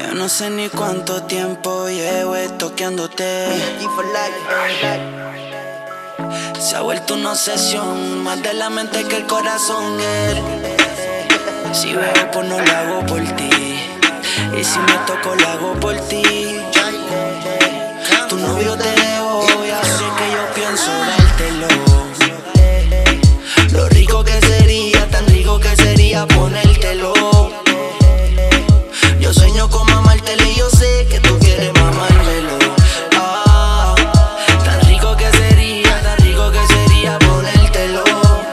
Yo no sé ni cuánto tiempo llevo toqueándote. Se ha vuelto una obsesión, más de la mente que el corazón. Si bebo pues no lo hago por ti, y si me toco lo hago por ti. Tu novio te dejó, ya sé que yo pienso dártelo. Lo rico que sería, tan rico que sería ponértelo. Yo sueño con mamártelo y yo sé que tú quieres mamármelo. Tan rico que sería ponértelo.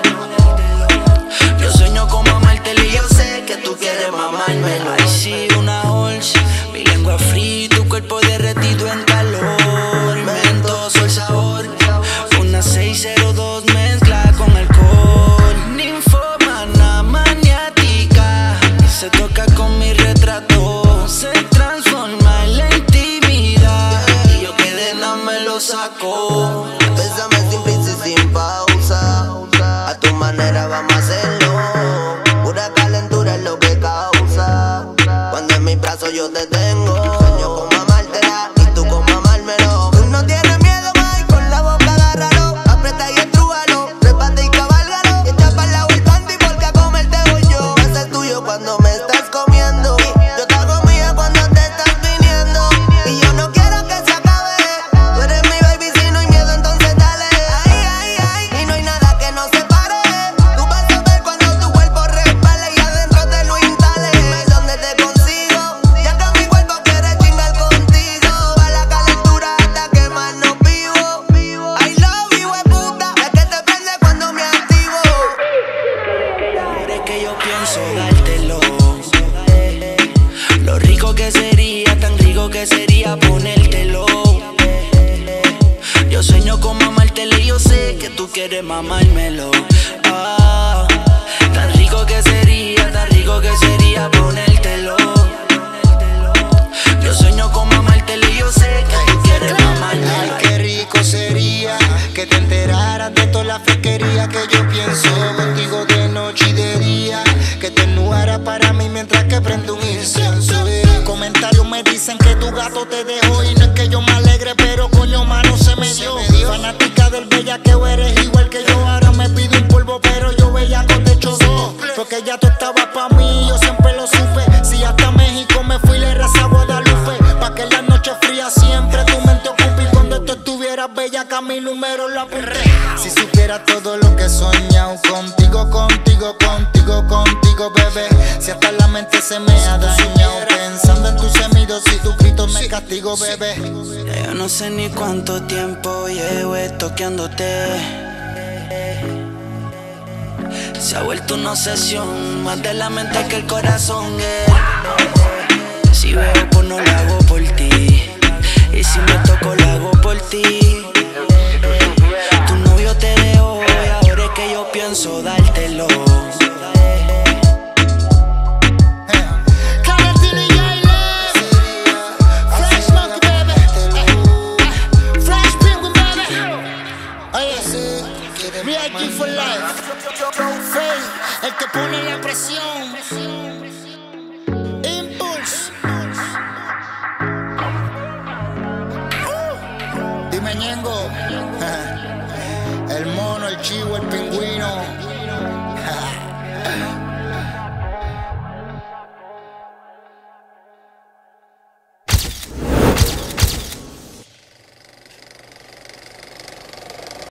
Yo sueño con mamártelo y yo sé que tú quieres mamármelo. Ay sí, una horse, mi lengua fría, tu cuerpo derretido en calor. Inventoso el sabor, una 602 mezcla con alcohol. Ninfomana maniática, se toca con mi retrato, se transforma en la intimidad, y yo que de nada me lo saco. Bésame sin prisa y sin pausa, a tu manera vamos a hacerlo. Pura calentura es lo que causa, cuando en mis brazos yo te tengo. Sueño con mamártela y tú con mamármelo. Tú no tienes miedo, Mike, con la boca agárralo. Aprieta y estrújalo, trépate y cabálgalo. Y echa para lado el panty porque a comerte voy yo. Ese es tuyo cuando me estás comiendo, yo te hago mía cuando te estás viniendo. Y yo no quiero que se acabe, tú eres mi baby, si no hay miedo entonces dale. Y no hay nada que nos separe. Tú vas a ver cuando tu cuerpo resbale y adentro te lo instale. Dime dónde te consigo, ya que mi cuerpo quiere chingar contigo. Pa' la calentura hasta quemarnos vivo. I love you, puta, es que te prende cuando me activo. Ahora es que yo pienso dártelo. Lo rico que sería, tan rico que sería ponértelo. Yo sueño con mamártelo y yo sé que tú quieres mamármelo. Tan rico que sería ponértelo. Yo sueño con mamártelo y yo sé que tú quieres mamármelo. Ay, qué rico sería que te enteraras de toda la fequería que yo pienso contigo de noche y de día. Que te ennuara para mí mientras que prendo un incienso. Comentarios me dicen que tu gato te dejó y no es que yo me alegre, pero coño mano se me dio. Fanática del bellaqueo, eres igual que yo. Ahora me pido un polvo, pero yo bellaco te echo dos. Porque ya tú estabas pa' mí, yo siempre lo supe. Si hasta México me fui, le rezaba a Guadalupe. Pa' que la noche fría siempre tu mente ocupe. Y cuando tú estuvieras bellaca, mi número lo apunté. Si supieras todo lo que he soñado contigo, bebé. Si hasta la mente se me ha dañado pensando en tus gemidos y tus gritos me castigo, bebé. Ya yo no sé ni cuánto tiempo llevo toqueándote. Se ha vuelto una obsesión, más de la mente que el corazón. Si bebo pues no lo hago por ti, y si me toco lo hago por ti. Tu novio te dejó y ahora es que yo pienso dártelo.